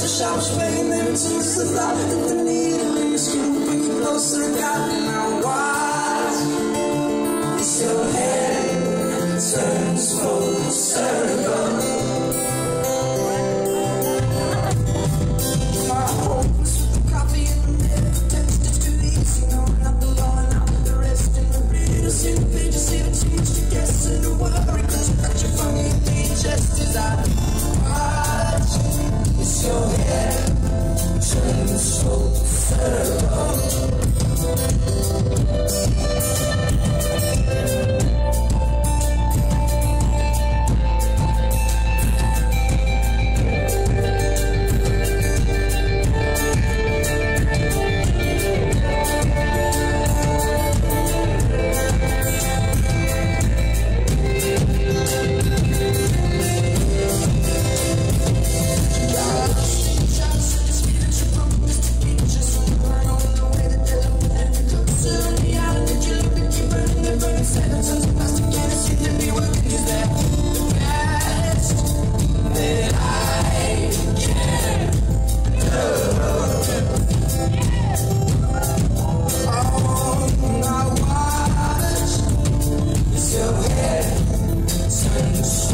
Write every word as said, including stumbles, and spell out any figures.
sharp pain, then it's just the thought that the needle in the screw bring you closer. God, now watch as your head turns full circle. My hope was with the coffee in the middle, tempted to do easy, no, not the law, and out the rest in the riddle. See the pages, see the change, the guess, and the worry, cause you got your funny thing just as I watch. It's your head turns full circle. Your head turns